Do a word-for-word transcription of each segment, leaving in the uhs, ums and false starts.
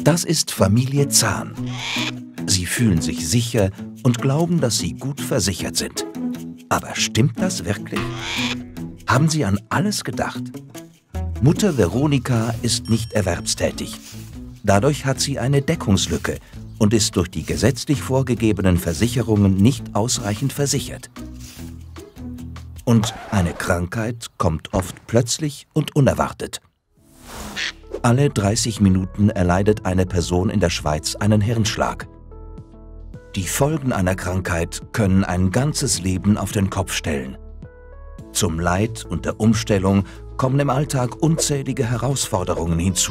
Das ist Familie Zahn. Sie fühlen sich sicher und glauben, dass sie gut versichert sind. Aber stimmt das wirklich? Haben Sie an alles gedacht? Mutter Veronika ist nicht erwerbstätig. Dadurch hat sie eine Deckungslücke und ist durch die gesetzlich vorgegebenen Versicherungen nicht ausreichend versichert. Und eine Krankheit kommt oft plötzlich und unerwartet. Alle dreißig Minuten erleidet eine Person in der Schweiz einen Hirnschlag. Die Folgen einer Krankheit können ein ganzes Leben auf den Kopf stellen. Zum Leid und der Umstellung kommen im Alltag unzählige Herausforderungen hinzu.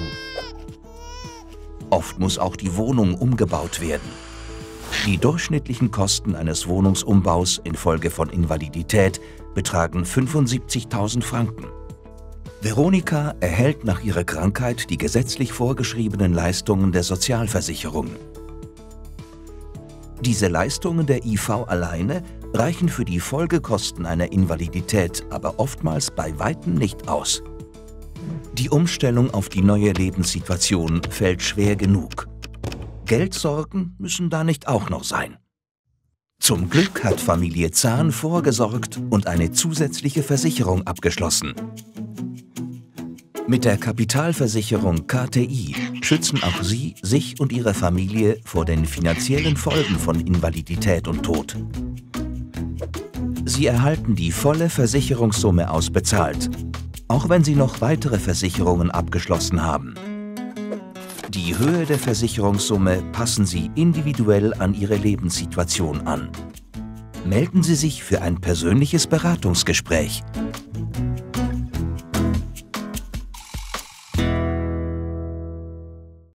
Oft muss auch die Wohnung umgebaut werden. Die durchschnittlichen Kosten eines Wohnungsumbaus infolge von Invalidität betragen fünfundsiebzigtausend Franken. Veronika erhält nach ihrer Krankheit die gesetzlich vorgeschriebenen Leistungen der Sozialversicherung. Diese Leistungen der I V alleine reichen für die Folgekosten einer Invalidität aber oftmals bei weitem nicht aus. Die Umstellung auf die neue Lebenssituation fällt schwer genug. Geldsorgen müssen da nicht auch noch sein. Zum Glück hat Familie Zahn vorgesorgt und eine zusätzliche Versicherung abgeschlossen. Mit der Kapitalversicherung K T I schützen auch Sie sich und Ihre Familie vor den finanziellen Folgen von Invalidität und Tod. Sie erhalten die volle Versicherungssumme ausbezahlt, auch wenn Sie noch weitere Versicherungen abgeschlossen haben. Die Höhe der Versicherungssumme passen Sie individuell an Ihre Lebenssituation an. Melden Sie sich für ein persönliches Beratungsgespräch